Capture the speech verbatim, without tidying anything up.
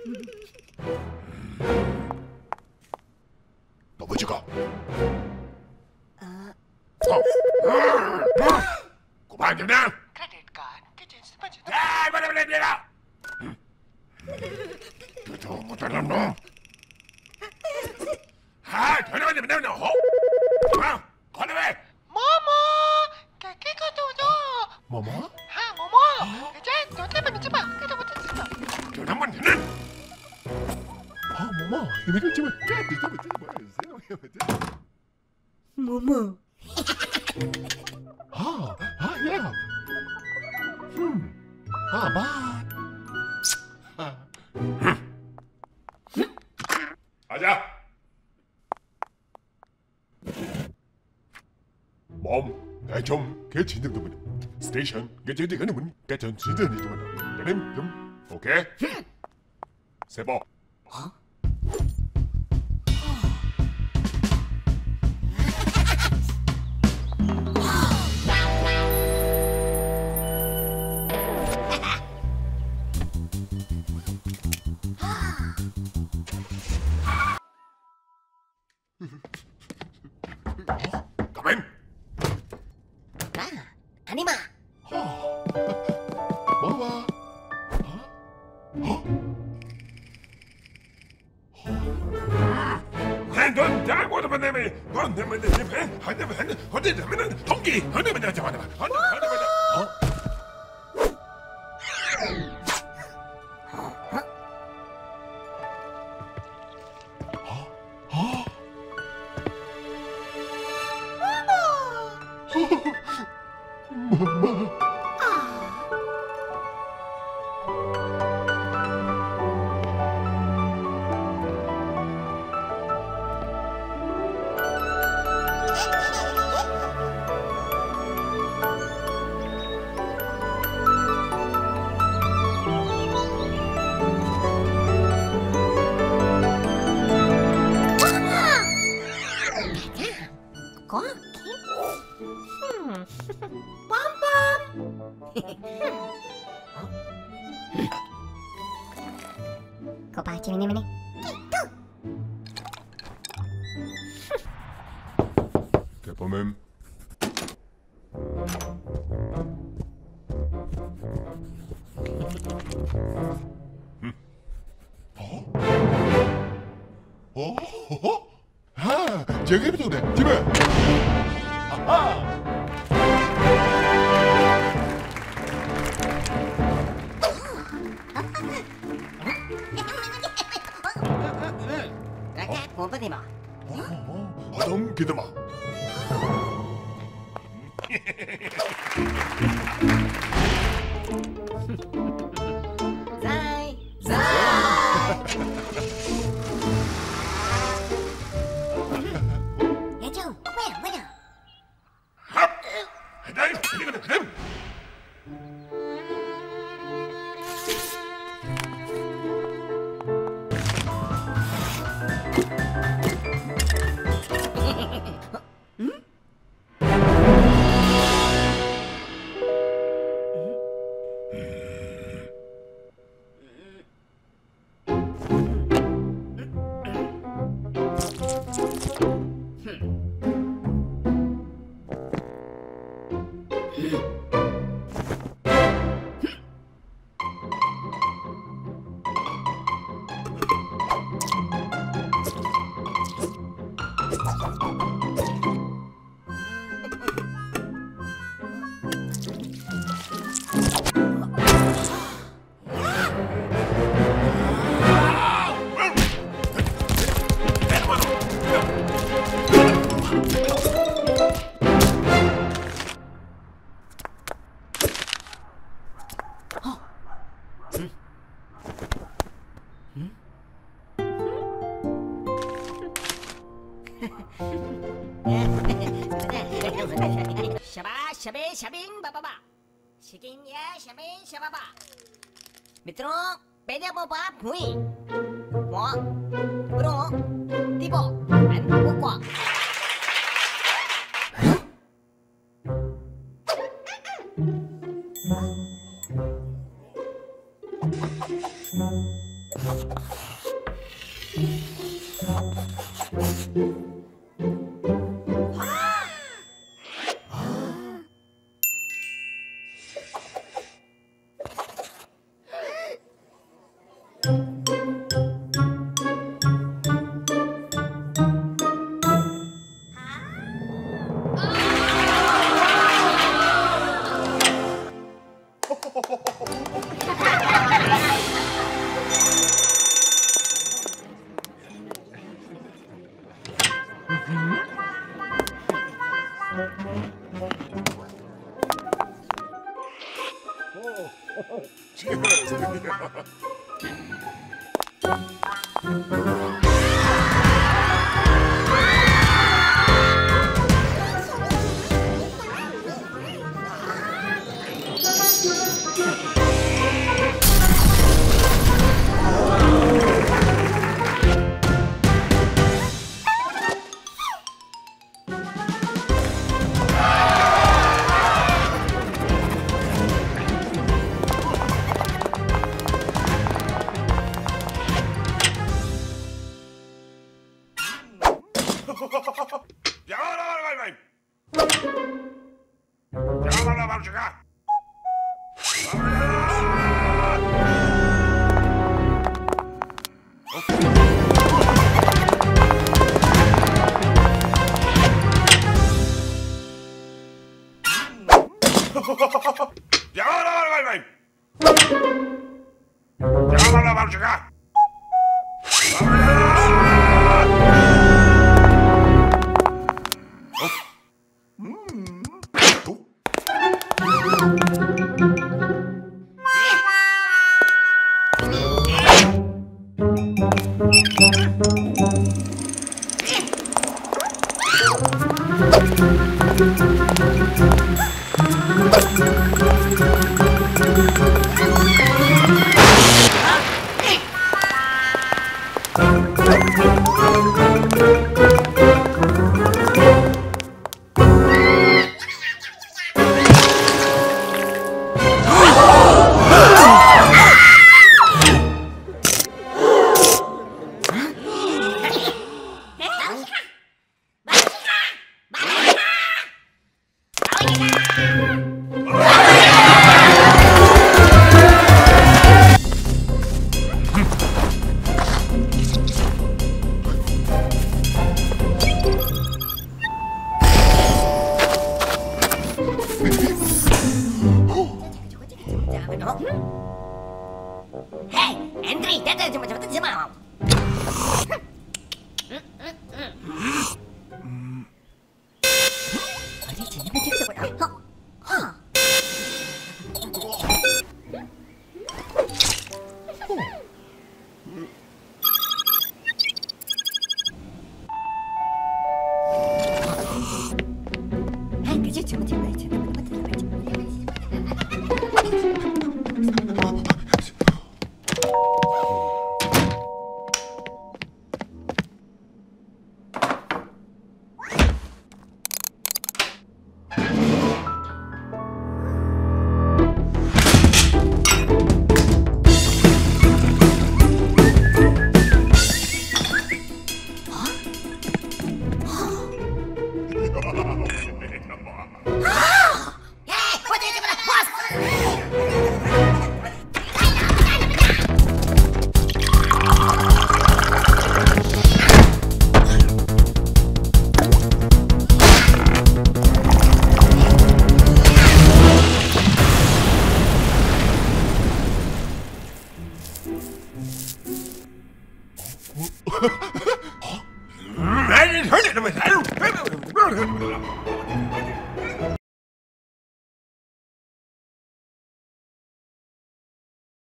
너 뭐지 가? 아. 고만 좀 나. Credit card. Kitchen 스펀지. 아, 뭐라 뭐라 뭐라. 저 못하는 놈. 아, 저놈한테 맨날 너. 아, 거기 왜? 모모. 깨끗이 도죠. 뭐뭐? 하 모모. 이제 너 때문에 지 마. 그저 못했어. 저놈은 는. 아, 뭐뭐? 이거 좀 깨끗이 좀 좀. 모모. 아, 아, 예. 음, 아, 마. 아자. 몸, 나좀 개친들 좀 스테이션 개친들 가는 문 개천 지들이 좀 하나. 나는 좀 오케이. 세보. 가만. 아, 아니마. 뭐봐? 넌 잘못 만나면 넌 내면 내 집에 한 대만 한 대, 어디 되면은 동기 한 대만 내 잡아놔. 한 대만 한 대만. 어? có Hmm. Bom bom. Kau baca ini mana? Gitu. 대범임. 어? 어? 아, 저기부터 그래. 집에. 아하. Rakyat mau berterima. 어, 너무 기대마. Zai, Zai. Ya jom, mana mana? 합. 나 이거는 그럼. Shaba, shabe, shabing, bababa. Shikin ya, shabing, shababa. Mitro, beda baba, pui. Mo, bro, tipo, and kukwa. Hei, Henry, datang cepat-cepat semua. Adik sini macam tu apa? Ha. Hei, kerja cepat-cepat cepat-cepat. I didn't hurt it.